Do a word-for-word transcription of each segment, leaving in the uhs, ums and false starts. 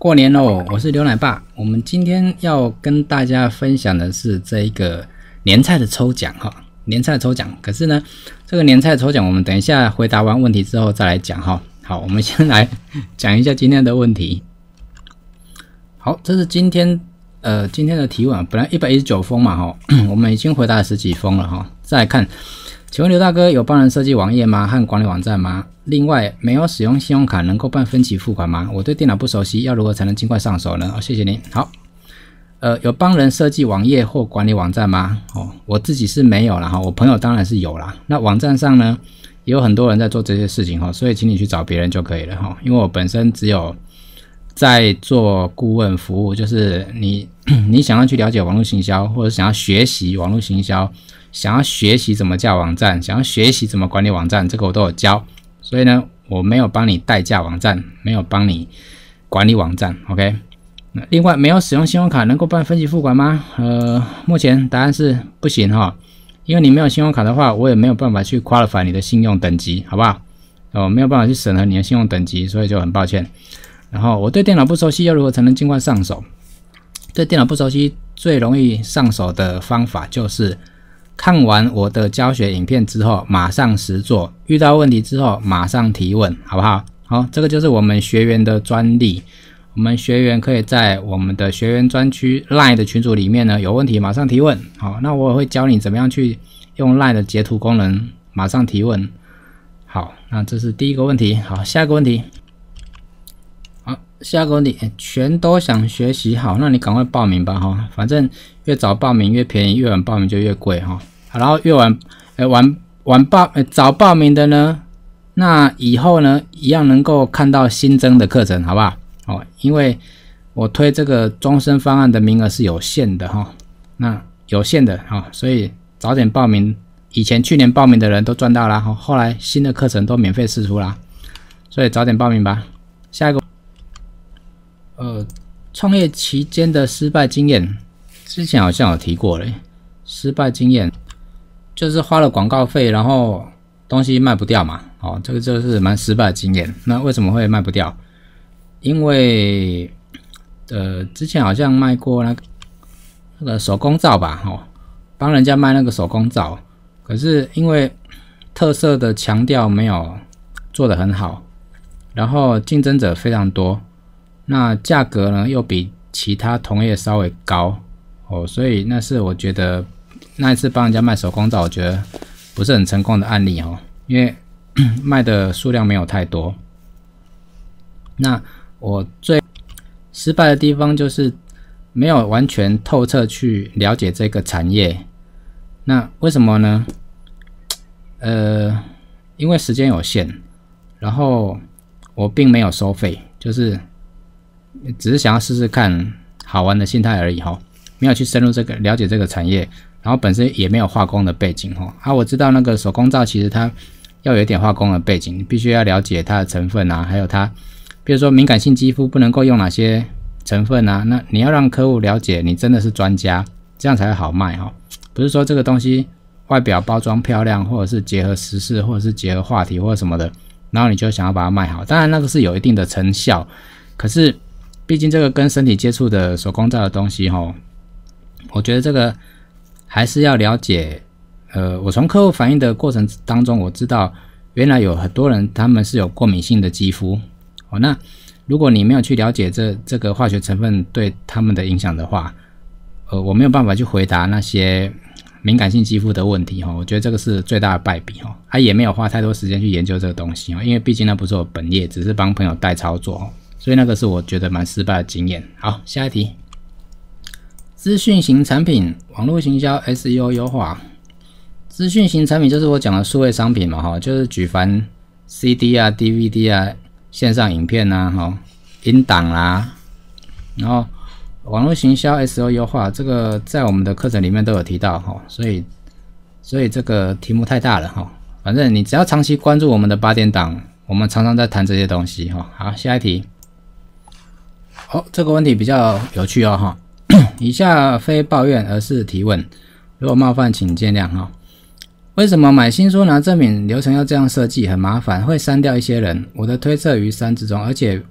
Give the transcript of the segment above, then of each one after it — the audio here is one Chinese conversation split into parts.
过年喽！我是刘奶爸。我们今天要跟大家分享的是这一个年菜的抽奖哈，年菜的抽奖。可是呢，这个年菜的抽奖，我们等一下回答完问题之后再来讲哈。好，我们先来讲一下今天的问题。好，这是今天呃今天的提问，本来一百一十九封嘛哈，我们已经回答了十几封了哈。再来看，请问刘大哥有帮人设计网页吗？和管理网站吗？另外，没有使用信用卡能够办分期付款吗？我对电脑不熟悉，要如何才能尽快上手呢？哦，谢谢您。好，呃，有帮人设计网页或管理网站吗？哦，我自己是没有啦哈，我朋友当然是有啦。那网站上呢，也有很多人在做这些事情哈，所以请你去找别人就可以了哈。因为我本身只有在做顾问服务，就是你你想要去了解网络行销，或者想要学习网络行销，想要学习怎么架网站，想要学习怎么管理网站，这个我都有教。所以呢，我没有帮你代架网站，没有帮你管理网站 ，OK。另外，没有使用信用卡能够办分期付款吗？呃，目前答案是不行哈，因为你没有信用卡的话，我也没有办法去 qualify 你的信用等级，好不好？哦，没有办法去审核你的信用等级，所以就很抱歉。然后，我对电脑不熟悉，要如何才能尽快上手？对电脑不熟悉，最容易上手的方法就是看完我的教学影片之后，马上实作，遇到问题之后马上提问，好不好？好，这个就是我们学员的专利。我们学员可以在我们的学员专区 LINE 的群组里面呢，有问题马上提问。好，那我会教你怎么样去用 LINE 的截图功能马上提问。好，那这是第一个问题。好，下一个问题。好，下一个问题，全都想学习，好，那你赶快报名吧哈，反正越早报名越便宜，越晚报名就越贵哈。好，然后越晚，呃晚晚报，呃早报名的呢，那以后呢一样能够看到新增的课程，好不好？哦，因为我推这个终身方案的名额是有限的哈，那有限的哈，所以早点报名，以前去年报名的人都赚到啦，后来新的课程都免费释出啦，所以早点报名吧。下一个，呃，创业期间的失败经验，之前好像有提过嘞，失败经验。就是花了广告费，然后东西卖不掉嘛，哦，这个就是蛮失败的经验。那为什么会卖不掉？因为呃，之前好像卖过那个那个手工皂吧，哦，帮人家卖那个手工皂，可是因为特色的强调没有做得很好，然后竞争者非常多，那价格呢又比其他同业稍微高，哦，所以那是我觉得。那一次帮人家卖手工皂，我觉得不是很成功的案例哦，因为卖的数量没有太多。那我最失败的地方就是没有完全透彻去了解这个产业。那为什么呢？呃，因为时间有限，然后我并没有收费，就是只是想要试试看好玩的心态而已哈，没有去深入这个了解这个产业。然后本身也没有化工的背景哈，啊，我知道那个手工皂其实它要有一点化工的背景，你必须要了解它的成分啊，还有它，比如说敏感性肌肤不能够用哪些成分啊，那你要让客户了解你真的是专家，这样才会好卖哈。不是说这个东西外表包装漂亮，或者是结合时事，或者是结合话题或者什么的，然后你就想要把它卖好，当然那个是有一定的成效，可是毕竟这个跟身体接触的手工皂的东西哈，我觉得这个。还是要了解，呃，我从客户反映的过程当中，我知道原来有很多人他们是有过敏性的肌肤，哦，那如果你没有去了解这这个化学成分对他们的影响的话，呃，我没有办法去回答那些敏感性肌肤的问题哈，我觉得这个是最大的败笔哈，他也没有花太多时间去研究这个东西哈，因为毕竟那不是我本业，只是帮朋友代操作，所以那个是我觉得蛮失败的经验。好，下一题。资讯型产品网络行销 S E O 优化，资讯型产品就是我讲的数位商品嘛，哈，就是举凡 C D 啊、D V D 啊、线上影片啊、哈、音档啦，然后网络行销 S E O 优化，这个在我们的课程里面都有提到哈，所以所以这个题目太大了哈，反正你只要长期关注我们的八点档，我们常常在谈这些东西哈。好，下一题。好，这个问题比较有趣哦哈。以下非抱怨而是提问，如果冒犯请见谅哈。为什么买新书拿赠品流程要这样设计？很麻烦，会删掉一些人。我的推测于三之中，而且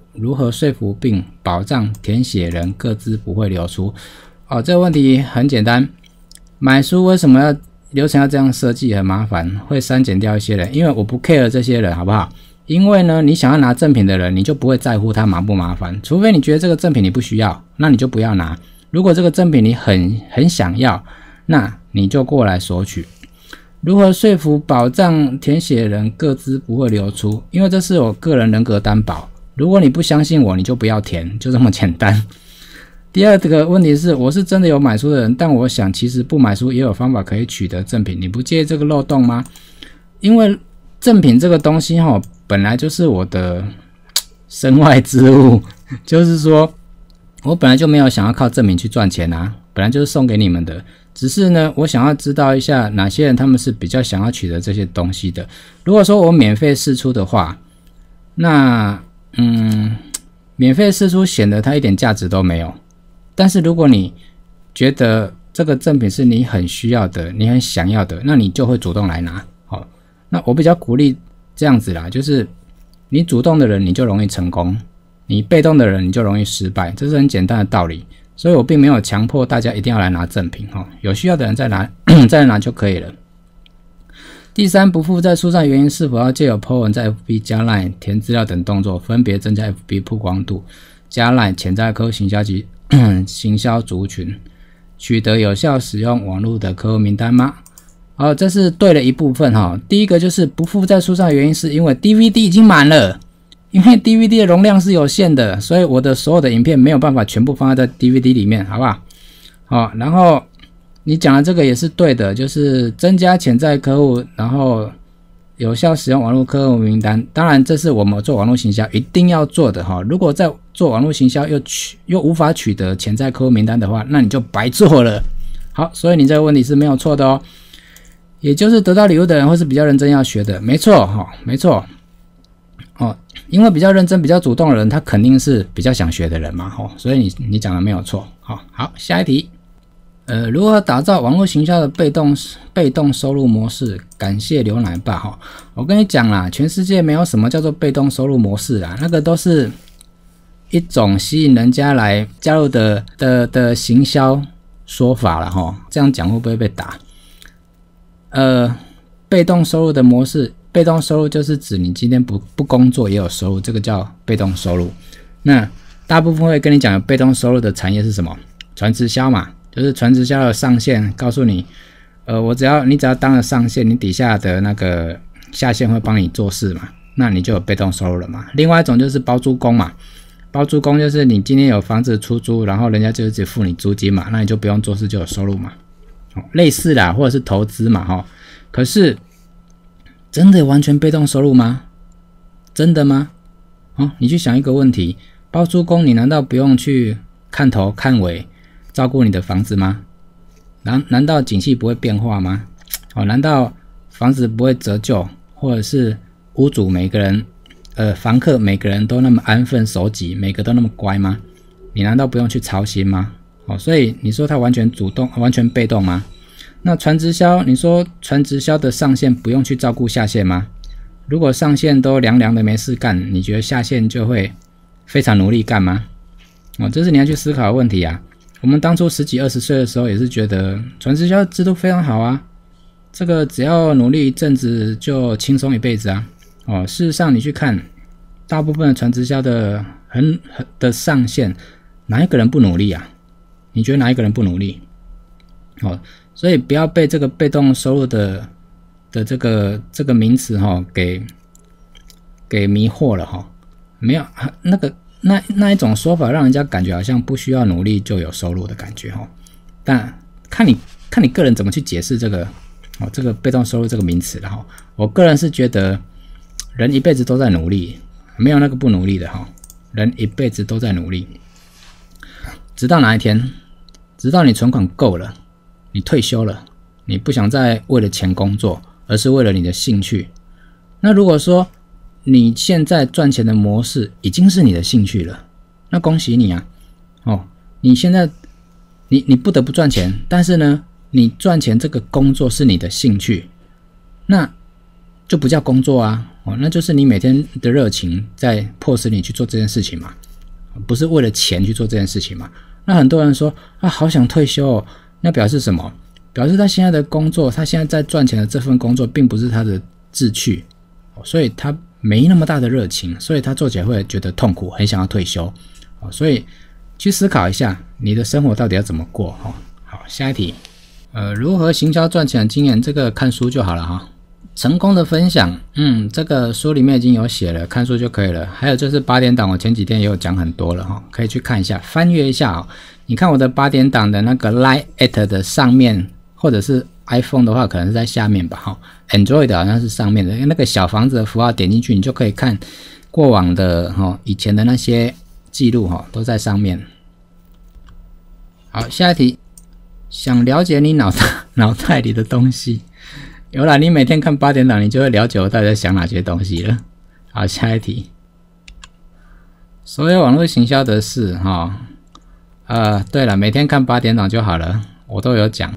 如何说服并保障填写人个资不会流出？哦，这个问题很简单，买书为什么要流程要这样设计？很麻烦，会删减掉一些人，因为我不 care 这些人，好不好？因为呢，你想要拿赠品的人，你就不会在乎他麻不麻烦，除非你觉得这个赠品你不需要，那你就不要拿。如果这个赠品你很很想要，那你就过来索取。如何说服保障填写人个资不会流出？因为这是我个人人格担保，如果你不相信我，你就不要填，就这么简单。第二个问题是，我是真的有买书的人，但我想其实不买书也有方法可以取得赠品，你不介意这个漏洞吗？因为赠品这个东西齁，本来就是我的身外之物，就是说我本来就没有想要靠赠品去赚钱啊，本来就是送给你们的。只是呢，我想要知道一下哪些人他们是比较想要取得这些东西的。如果说我免费释出的话，那嗯，免费释出显得它一点价值都没有。但是如果你觉得这个赠品是你很需要的，你很想要的，那你就会主动来拿。好，那我比较鼓励这样子啦，就是你主动的人你就容易成功，你被动的人你就容易失败，这是很简单的道理。所以我并没有强迫大家一定要来拿赠品，有需要的人再拿再来拿就可以了。第三，不附在书上原因是否要借由 po 文在 F B 加 Line 填资料等动作，分别增加 F B 曝光度，加 Line 潜在客户行销及行销族群，取得有效使用网络的客户名单吗？好，这是对了一部分哈。第一个就是不附在书上的原因是因为 D V D 已经满了。因为 D V D 的容量是有限的，所以我的所有的影片没有办法全部放在 D V D 里面，好不好？好，然后你讲的这个也是对的，就是增加潜在客户，然后有效使用网络客户名单。当然，这是我们做网络行销一定要做的哈。如果在做网络行销又取又无法取得潜在客户名单的话，那你就白做了。好，所以你这个问题是没有错的哦。也就是得到礼物的人会是比较认真要学的，没错哈，没错。哦，因为比较认真、比较主动的人，他肯定是比较想学的人嘛，哦，所以你你讲的没有错。好，好，下一题，呃，如何打造网络行销的被动被动收入模式？感谢牛奶爸哈，我跟你讲啦，全世界没有什么叫做被动收入模式啦，那个都是一种吸引人家来加入的的的行销说法了哈。这样讲会不会被打？呃，被动收入的模式。被动收入就是指你今天不不工作也有收入，这个叫被动收入。那大部分会跟你讲有被动收入的产业是什么？传直销嘛，就是传直销的上线告诉你，呃，我只要你只要当了上线，你底下的那个下线会帮你做事嘛，那你就有被动收入了嘛。另外一种就是包租公嘛，包租公就是你今天有房子出租，然后人家就只付你租金嘛，那你就不用做事就有收入嘛。哦，类似啦，或者是投资嘛，哈。可是真的完全被动收入吗？真的吗？哦，你去想一个问题，包租公你难道不用去看头看尾照顾你的房子吗？难难道景气不会变化吗？哦，难道房子不会折旧，或者是屋主每个人呃房客每个人都那么安分守己，每个都那么乖吗？你难道不用去操心吗？哦，所以你说他完全主动完全被动吗？那传直销，你说传直销的上线不用去照顾下线吗？如果上线都凉凉的没事干，你觉得下线就会非常努力干吗？哦，这是你要去思考的问题啊。我们当初十几二十岁的时候也是觉得传直销制度非常好啊，这个只要努力一阵子就轻松一辈子啊。哦，事实上你去看，大部分的传直销的很很的上线，哪一个人不努力啊？你觉得哪一个人不努力？哦。所以不要被这个被动收入的的这个这个名词哈、哦、给给迷惑了哈、哦，没有那个那那一种说法，让人家感觉好像不需要努力就有收入的感觉哈、哦。但看你看你个人怎么去解释这个哦这个被动收入这个名词了哈、哦。我个人是觉得人一辈子都在努力，没有那个不努力的哈、哦。人一辈子都在努力，直到哪一天，直到你存款够了。你退休了，你不想再为了钱工作，而是为了你的兴趣。那如果说你现在赚钱的模式已经是你的兴趣了，那恭喜你啊！哦，你现在你你不得不赚钱，但是呢，你赚钱这个工作是你的兴趣，那就不叫工作啊！ 哦，那就是你每天的热情在迫使你去做这件事情嘛，不是为了钱去做这件事情嘛。那很多人说啊，好想退休哦，那表示什么？表示他现在的工作，他现在在赚钱的这份工作，并不是他的志趣，所以他没那么大的热情，所以他做起来会觉得痛苦，很想要退休。所以去思考一下，你的生活到底要怎么过。好，下一题，呃，如何行销赚钱的经验，这个看书就好了哈。成功的分享，嗯，这个书里面已经有写了，看书就可以了。还有就是八点档，我前几天也有讲很多了哈，可以去看一下，翻阅一下哦。你看我的八点档的那个 Line at 的上面，或者是 iPhone 的话，可能是在下面吧哈。Android 好像是上面的，那个小房子的符号点进去，你就可以看过往的哈，以前的那些记录哈，都在上面。好，下一题，想了解你脑袋脑袋里的东西。有啦，你每天看八点档，你就会了解我到底在想哪些东西了。好，下一题，所有网络行销的事哈，呃，对了，每天看八点档就好了，我都有讲。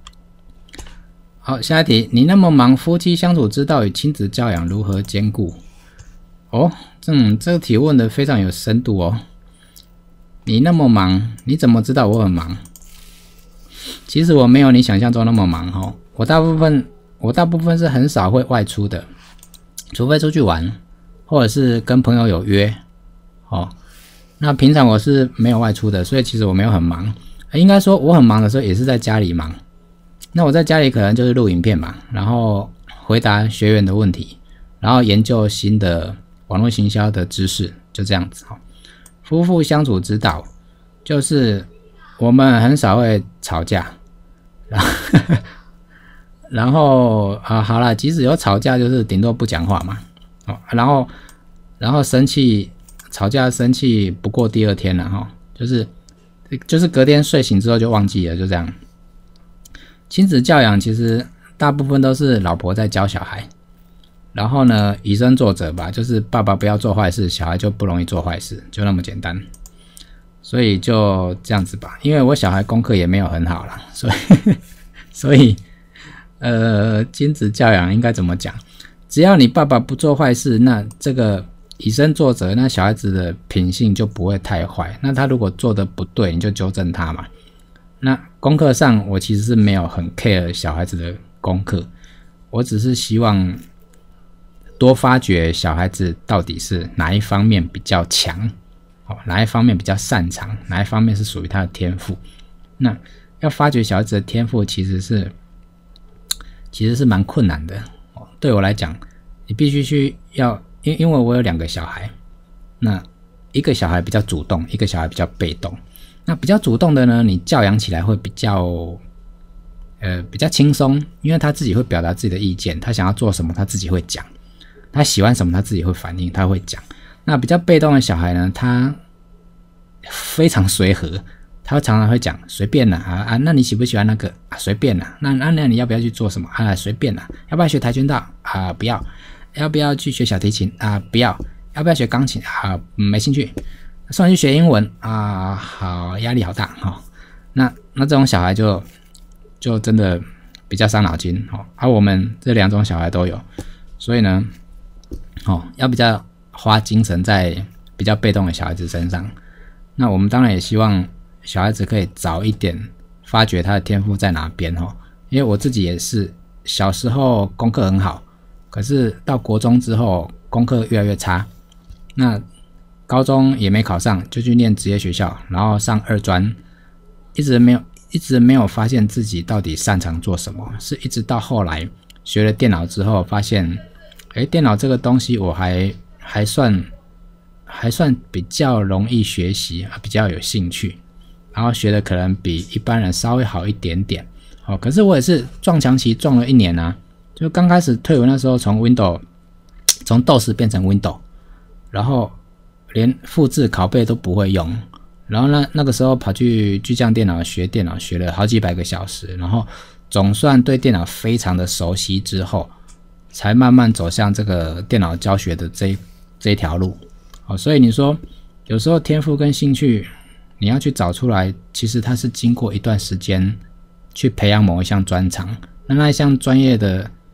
好，下一题，你那么忙，夫妻相处之道与亲子教养如何兼顾？哦，嗯，这个题问的非常有深度哦。你那么忙，你怎么知道我很忙？其实我没有你想象中那么忙哈，我大部分。我大部分是很少会外出的，除非出去玩，或者是跟朋友有约。哦，那平常我是没有外出的，所以其实我没有很忙。应该说我很忙的时候也是在家里忙。那我在家里可能就是录影片嘛，然后回答学员的问题，然后研究新的网络行销的知识，就这样子。夫妇相处之道就是我们很少会吵架，然后然后啊，好啦，即使有吵架，就是顶多不讲话嘛。哦，然后然后生气，吵架生气不过第二天了哈，就是就是隔天睡醒之后就忘记了，就这样。亲子教养其实大部分都是老婆在教小孩，然后呢，以身作则吧，就是爸爸不要做坏事，小孩就不容易做坏事，就那么简单。所以就这样子吧，因为我小孩功课也没有很好啦，所以所以。呃，亲子教养应该怎么讲？只要你爸爸不做坏事，那这个以身作则，那小孩子的品性就不会太坏。那他如果做的不对，你就纠正他嘛。那功课上，我其实是没有很 care 小孩子的功课，我只是希望多发掘小孩子到底是哪一方面比较强，哦，哪一方面比较擅长，哪一方面是属于他的天赋。那要发掘小孩子的天赋，其实是。其实是蛮困难的，对我来讲，你必须去要，因因为我有两个小孩，那一个小孩比较主动，一个小孩比较被动。那比较主动的呢，你教养起来会比较，呃，比较轻松，因为他自己会表达自己的意见，他想要做什么，他自己会讲，他喜欢什么，他自己会反应，他会讲。那比较被动的小孩呢，他非常随和。他常常会讲随便啦啊啊，那你喜不喜欢那个啊？随便啦，那那那你要不要去做什么啊？随便啦，要不要学跆拳道啊？不要，要不要去学小提琴啊？不要，要不要学钢琴啊？嗯、没兴趣，送你去学英文啊？好，压力好大哈、哦。那那这种小孩就就真的比较伤脑筋哦。而、啊、我们这两种小孩都有，所以呢，哦，要比较花精神在比较被动的小孩子身上。那我们当然也希望。小孩子可以早一点发掘他的天赋在哪边哦，因为我自己也是小时候功课很好，可是到国中之后功课越来越差，那高中也没考上，就去念职业学校，然后上二专，一直没有一直没有发现自己到底擅长做什么，是一直到后来学了电脑之后，发现，哎，电脑这个东西我还还算还算比较容易学习，比较有兴趣。然后学的可能比一般人稍微好一点点，哦，可是我也是撞墙期撞了一年啊，就刚开始退伍那时候从 Windows 从 D O S 变成 Windows， 然后连复制拷贝都不会用，然后呢那个时候跑去巨匠电脑学电脑，学了好几百个小时，然后总算对电脑非常的熟悉之后，才慢慢走向这个电脑教学的这这一条路，哦，所以你说有时候天赋跟兴趣。你要去找出来，其实它是经过一段时间去培养某一项专长，那那一项专业的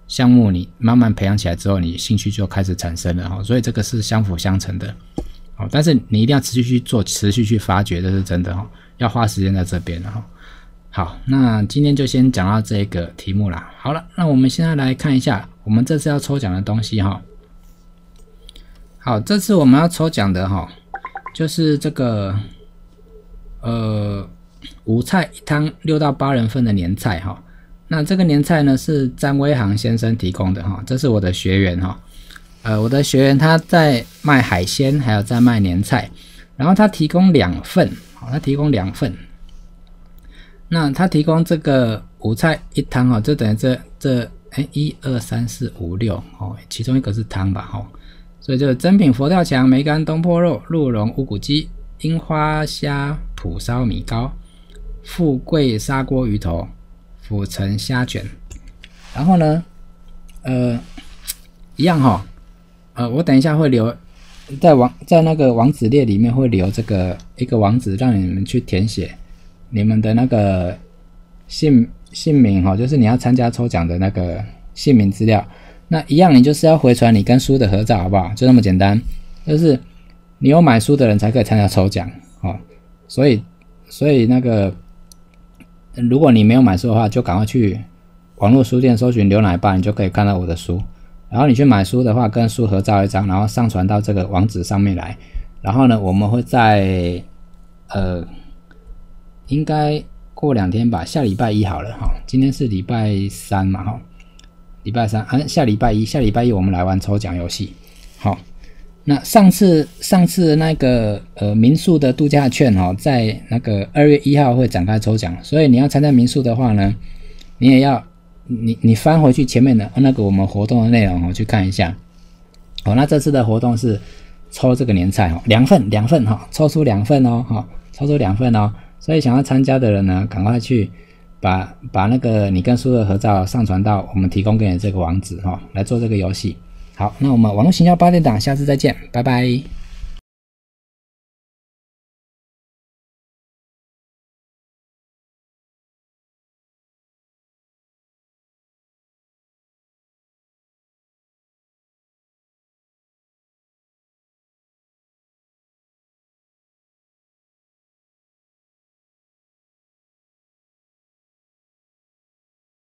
项目你慢慢培养起来之后，你兴趣就开始产生了哈，所以这个是相辅相成的。好，但是你一定要持续去做，持续去发掘，这是真的哈，要花时间在这边哈。好，那今天就先讲到这个题目啦。好了，那我们现在来看一下我们这次要抽奖的东西哈。好，这次我们要抽奖的哈，就是这个呃五菜一汤六到八人份的年菜哈。那这个年菜呢是詹威航先生提供的哈，这是我的学员哈。呃，我的学员他在卖海鲜，还有在卖年菜，然后他提供两份，好，他提供两份。那他提供这个五菜一汤哈，就等于这这哎一二三四五六哦，其中一个是汤吧哈，所以就是珍品佛跳墙、梅干东坡肉、鹿茸乌骨鸡、樱花虾蒲烧米糕、富贵砂锅鱼头、府城虾卷。然后呢，呃，一样哈。呃，我等一下会留在网在那个网址列里面会留这个一个网址，让你们去填写你们的那个姓姓名哈，就是你要参加抽奖的那个姓名资料。那一样，你就是要回传你跟书的合照，好不好？就那么简单，就是你有买书的人才可以参加抽奖哦。所以，所以那个如果你没有买书的话，就赶快去网络书店搜寻牛奶爸，你就可以看到我的书。然后你去买书的话，跟书合照一张，然后上传到这个网址上面来。然后呢，我们会在呃，应该过两天吧，下礼拜一好了哈。今天是礼拜三嘛哈，礼拜三啊，下礼拜一，下礼拜一我们来玩抽奖游戏。好，那上次上次那个呃民宿的度假券哈，在那个二月一号会展开抽奖，所以你要参加民宿的话呢，你也要。你你翻回去前面的那个我们活动的内容哦，去看一下。哦，那这次的活动是抽这个年菜哦，两份两份哈，抽出两份哦，哈，抽出两份哦。所以想要参加的人呢，赶快去把把那个你跟书的合照上传到我们提供给你这个网址哈，来做这个游戏。好，那我们网络行销八点档，下次再见，拜拜。